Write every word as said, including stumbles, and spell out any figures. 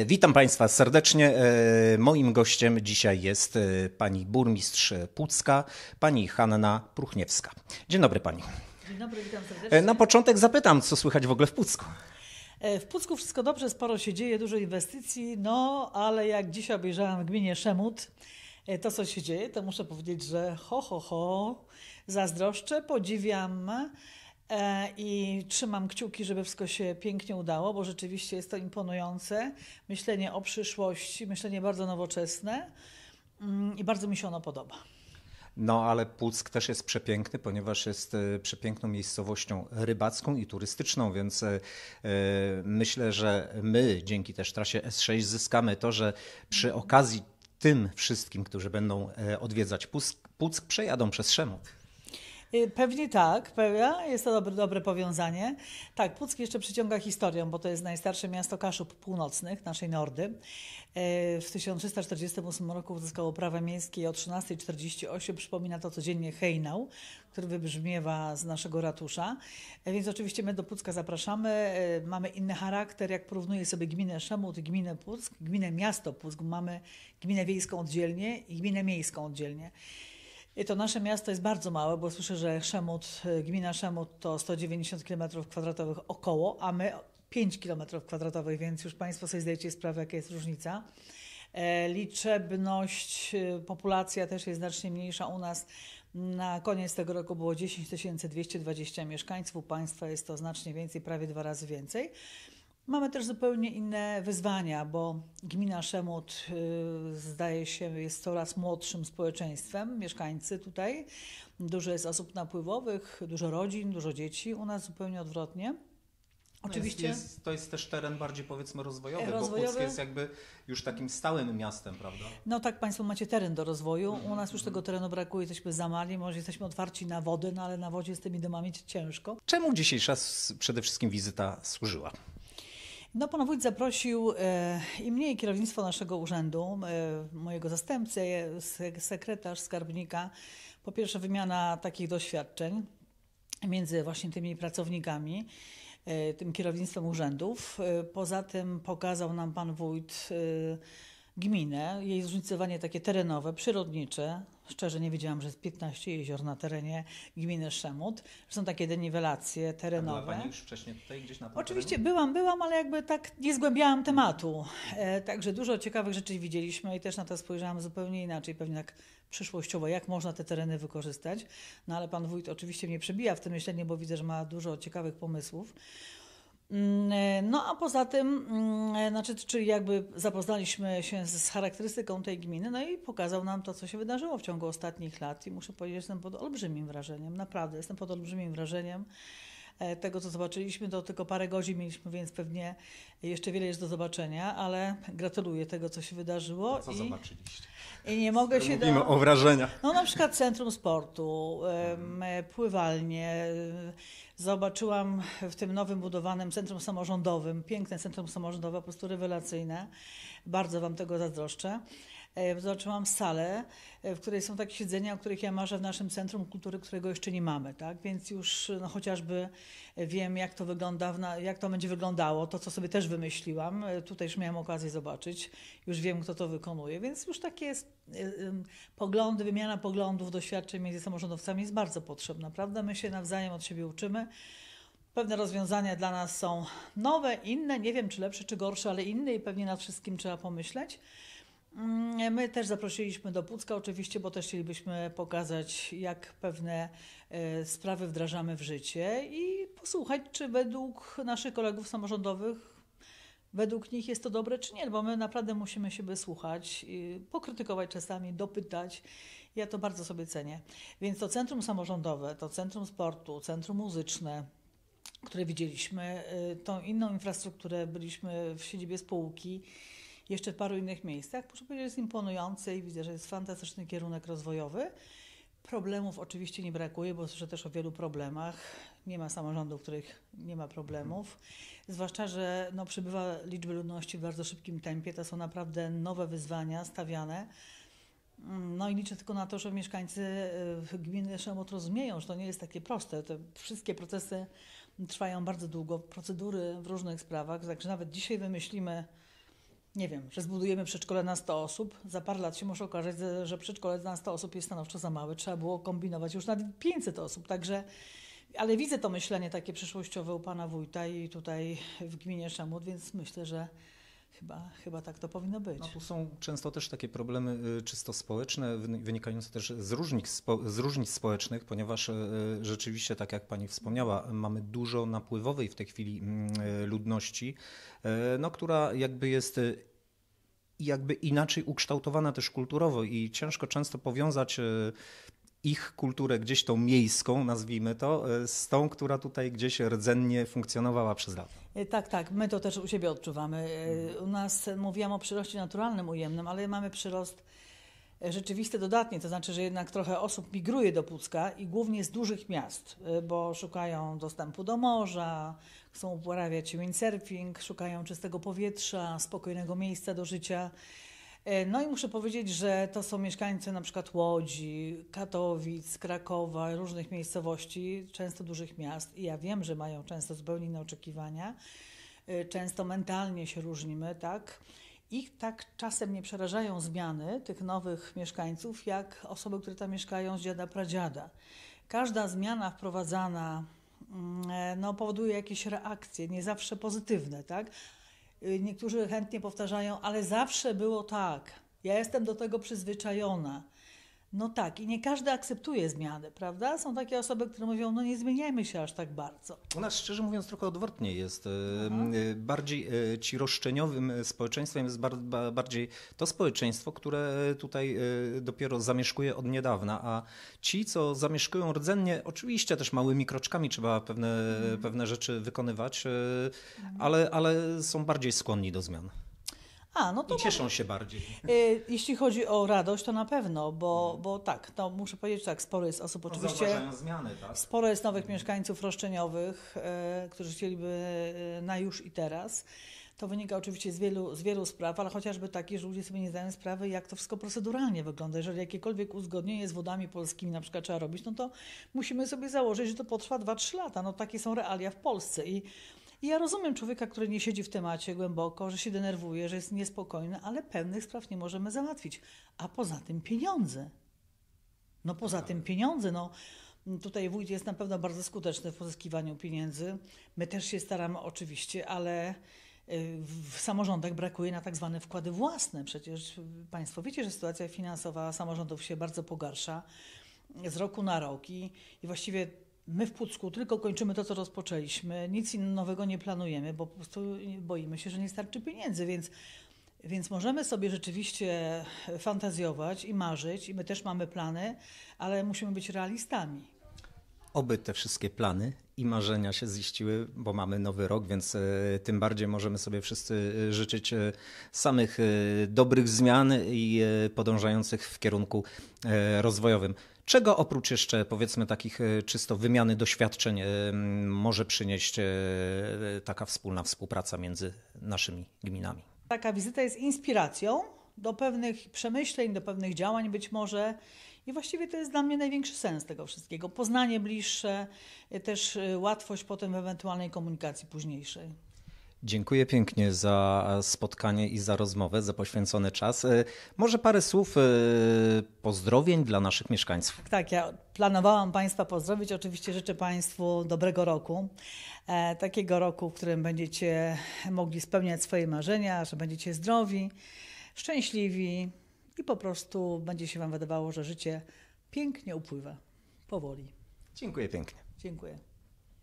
Witam Państwa serdecznie. Moim gościem dzisiaj jest pani burmistrz Pucka, pani Hanna Pruchniewska. Dzień dobry pani. Dzień dobry, witam serdecznie. Na początek zapytam, co słychać w ogóle w Pucku? W Pucku wszystko dobrze, sporo się dzieje, dużo inwestycji, no ale jak dzisiaj obejrzałam w gminie Szemut, to co się dzieje, to muszę powiedzieć, że ho, ho, ho, zazdroszczę, podziwiam i trzymam kciuki, żeby wszystko się pięknie udało, bo rzeczywiście jest to imponujące. Myślenie o przyszłości, myślenie bardzo nowoczesne i bardzo mi się ono podoba. No ale Puck też jest przepiękny, ponieważ jest przepiękną miejscowością rybacką i turystyczną, więc myślę, że my dzięki też trasie S sześć zyskamy to, że przy okazji tym wszystkim, którzy będą odwiedzać Puck, Puck przejadą przez Szemut. Pewnie tak, pewnie. Jest to dobre, dobre powiązanie. Tak, Puck jeszcze przyciąga historią, bo to jest najstarsze miasto Kaszub Północnych, naszej Nordy. W tysiąc trzysta czterdziestym ósmym roku uzyskało prawa miejskie i o trzynastej czterdzieści osiem przypomina to codziennie hejnał, który wybrzmiewa z naszego ratusza. Więc oczywiście my do Pucka zapraszamy. Mamy inny charakter, jak porównuję sobie gminę Szemut i gminę Puck, gminę miasto Puck. Mamy gminę wiejską oddzielnie i gminę miejską oddzielnie. I to nasze miasto jest bardzo małe, bo słyszę, że Szemut, gmina Szemut to sto dziewięćdziesiąt kilometrów kwadratowych około, a my pięć kilometrów kwadratowych, więc już Państwo sobie zdajecie sprawę, jaka jest różnica. Liczebność, populacja też jest znacznie mniejsza u nas. Na koniec tego roku było dziesięć tysięcy dwieście dwadzieścia mieszkańców, u Państwa jest to znacznie więcej, prawie dwa razy więcej. Mamy też zupełnie inne wyzwania, bo gmina Szemut yy, zdaje się jest coraz młodszym społeczeństwem, mieszkańcy tutaj. Dużo jest osób napływowych, dużo rodzin, dużo dzieci, u nas zupełnie odwrotnie. Oczywiście jest, jest, to jest też teren bardziej powiedzmy rozwojowy, rozwojowy, bo Puck jest jakby już takim stałym miastem, prawda? No tak, Państwo macie teren do rozwoju, mm-hmm. u nas już tego terenu brakuje, jesteśmy za mali, może jesteśmy otwarci na wodę, no ale na wodzie z tymi domami ciężko. Czemu dzisiejsza przede wszystkim wizyta służyła? No, pan wójt zaprosił e, i mnie, i kierownictwo naszego urzędu, e, mojego zastępcę, sekretarz, skarbnika. Po pierwsze wymiana takich doświadczeń między właśnie tymi pracownikami, e, tym kierownictwem urzędów. E, poza tym pokazał nam pan wójt e, gminę, jej zróżnicowanie takie terenowe, przyrodnicze. Szczerze nie wiedziałam, że jest piętnaście jezior na terenie gminy Szemut, że są takie deniwelacje terenowe. A była pani już wcześniej tutaj gdzieś na tym Oczywiście terenie? byłam, byłam, ale jakby tak nie zgłębiałam tematu. E, także dużo ciekawych rzeczy widzieliśmy i też na to spojrzałam zupełnie inaczej, pewnie tak przyszłościowo, jak można te tereny wykorzystać. No ale pan wójt oczywiście mnie przebija w tym myśleniu, bo widzę, że ma dużo ciekawych pomysłów. No a poza tym, znaczy, czyli jakby zapoznaliśmy się z charakterystyką tej gminy, no i pokazał nam to, co się wydarzyło w ciągu ostatnich lat i muszę powiedzieć, że jestem pod olbrzymim wrażeniem, naprawdę jestem pod olbrzymim wrażeniem tego, co zobaczyliśmy. To tylko parę godzin mieliśmy, więc pewnie jeszcze wiele jest do zobaczenia, ale gratuluję tego, co się wydarzyło. A co i, zobaczyliście? I nie mogę Mówimy się... Mówimy do... o wrażeniach. No na przykład centrum sportu, hmm. pływalnie. Zobaczyłam w tym nowym budowanym centrum samorządowym, piękne centrum samorządowe, po prostu rewelacyjne. Bardzo Wam tego zazdroszczę. Zobaczyłam salę, w której są takie siedzenia, o których ja marzę w naszym Centrum Kultury, którego jeszcze nie mamy, tak? Więc już no, chociażby wiem, jak to wygląda, jak to będzie wyglądało, to co sobie też wymyśliłam. Tutaj już miałam okazję zobaczyć, już wiem, kto to wykonuje, więc już takie jest, poglądy, wymiana poglądów, doświadczeń między samorządowcami jest bardzo potrzebna, prawda? My się nawzajem od siebie uczymy. Pewne rozwiązania dla nas są nowe, inne, nie wiem czy lepsze, czy gorsze, ale inne i pewnie nad wszystkim trzeba pomyśleć. My też zaprosiliśmy do Pucka oczywiście, bo też chcielibyśmy pokazać, jak pewne e, sprawy wdrażamy w życie i posłuchać, czy według naszych kolegów samorządowych, według nich jest to dobre, czy nie, bo my naprawdę musimy siebie słuchać, pokrytykować czasami, dopytać. Ja to bardzo sobie cenię. Więc to centrum samorządowe, to centrum sportu, centrum muzyczne, które widzieliśmy, tą inną infrastrukturę, byliśmy w siedzibie spółki, jeszcze w paru innych miejscach. Muszę powiedzieć, że jest imponujący i widzę, że jest fantastyczny kierunek rozwojowy. Problemów oczywiście nie brakuje, bo słyszę też o wielu problemach. Nie ma samorządów, w których nie ma problemów. Zwłaszcza, że no, przybywa liczby ludności w bardzo szybkim tempie. To są naprawdę nowe wyzwania stawiane. No i liczę tylko na to, że mieszkańcy gminy Szemut rozumieją, że to nie jest takie proste. Te wszystkie procesy trwają bardzo długo, procedury w różnych sprawach. Także nawet dzisiaj wymyślimy nie wiem, że zbudujemy przedszkole na sto osób, za parę lat się może okazać, że przedszkole na sto osób jest stanowczo za małe. Trzeba było kombinować już na pięćset osób, także, ale widzę to myślenie takie przyszłościowe u pana wójta i tutaj w gminie Szemut, więc myślę, że chyba, chyba tak to powinno być. No, tu są często też takie problemy y, czysto społeczne, wyni- wynikające też z różnic, spo, z różnic społecznych, ponieważ y, rzeczywiście, tak jak pani wspomniała, mamy dużo napływowej w tej chwili y, ludności, y, no, która jakby jest y, jakby inaczej ukształtowana też kulturowo i ciężko często powiązać y, ich kulturę gdzieś tą miejską, nazwijmy to, y, z tą, która tutaj gdzieś rdzennie funkcjonowała przez lata. E, Tak, tak, my to też u siebie odczuwamy. E, U nas e, mówiłam o przyroście naturalnym, ujemnym, ale mamy przyrost e, rzeczywisty dodatni, to znaczy, że jednak trochę osób migruje do Pucka i głównie z dużych miast, e, bo szukają dostępu do morza, chcą uprawiać windsurfing, szukają czystego powietrza, spokojnego miejsca do życia. E, No i muszę powiedzieć, że to są mieszkańcy na przykład Łodzi, Katowic, Krakowa, różnych miejscowości, często dużych miast i ja wiem, że mają często zupełnie inne oczekiwania, e, często mentalnie się różnimy, tak? Ich tak czasem nie przerażają zmiany tych nowych mieszkańców, jak osoby, które tam mieszkają z dziada pradziada. Każda zmiana wprowadzana mm, e, no, powoduje jakieś reakcje, nie zawsze pozytywne, tak? Y, Niektórzy chętnie powtarzają, ale zawsze było tak. Ja jestem do tego przyzwyczajona. No tak, i nie każdy akceptuje zmiany, prawda? Są takie osoby, które mówią, no nie zmieniajmy się aż tak bardzo. U nas, szczerze mówiąc, trochę odwrotnie jest. E, e, Bardziej e, ci roszczeniowym społeczeństwem jest bar, ba- bardziej to społeczeństwo, które tutaj e, dopiero zamieszkuje od niedawna, a ci, co zamieszkują rdzennie, oczywiście też małymi kroczkami trzeba pewne, pewne rzeczy wykonywać, e, ale, ale są bardziej skłonni do zmian A, no to i cieszą się bardziej. y, jeśli chodzi o radość, to na pewno, bo, bo tak, no muszę powiedzieć tak, sporo jest osób oczywiście. Zauważają zmiany, tak? Sporo jest nowych mieszkańców roszczeniowych, e, którzy chcieliby e, na już i teraz. To wynika oczywiście z wielu, z wielu spraw, ale chociażby takie, że ludzie sobie nie zdają sprawy, jak to wszystko proceduralnie wygląda. Jeżeli jakiekolwiek uzgodnienie z wodami polskimi na przykład trzeba robić, no to musimy sobie założyć, że to potrwa dwa trzy lata. No takie są realia w Polsce. I, I ja rozumiem człowieka, który nie siedzi w temacie głęboko, że się denerwuje, że jest niespokojny, ale pewnych spraw nie możemy załatwić. A poza tym pieniądze. No poza tym pieniądze, no tutaj wójt jest na pewno bardzo skuteczny w pozyskiwaniu pieniędzy. My też się staramy oczywiście, ale y, w samorządach brakuje na tak zwane wkłady własne. Przecież Państwo wiecie, że sytuacja finansowa samorządów się bardzo pogarsza z roku na rok i, i właściwie my w Pucku tylko kończymy to, co rozpoczęliśmy. Nic innego nowego nie planujemy, bo po prostu boimy się, że nie starczy pieniędzy, więc Więc możemy sobie rzeczywiście fantazjować i marzyć, i my też mamy plany, ale musimy być realistami. Oby te wszystkie plany i marzenia się ziściły, bo mamy nowy rok, więc e, tym bardziej możemy sobie wszyscy e, życzyć e, samych e, dobrych zmian i e, podążających w kierunku e, rozwojowym. Czego oprócz jeszcze, powiedzmy, takich e, czysto wymiany doświadczeń e, m, może przynieść e, taka wspólna współpraca między naszymi gminami? Taka wizyta jest inspiracją do pewnych przemyśleń, do pewnych działań być może. I właściwie to jest dla mnie największy sens tego wszystkiego. Poznanie bliższe, też y, łatwość potem w ewentualnej komunikacji późniejszej. Dziękuję pięknie za spotkanie i za rozmowę, za poświęcony czas. E, Może parę słów e, pozdrowień dla naszych mieszkańców. Tak, ja planowałam Państwa pozdrowić. Oczywiście życzę Państwu dobrego roku. E, takiego roku, w którym będziecie mogli spełniać swoje marzenia, że będziecie zdrowi, szczęśliwi i po prostu będzie się Wam wydawało, że życie pięknie upływa. Powoli. Dziękuję pięknie. Dziękuję.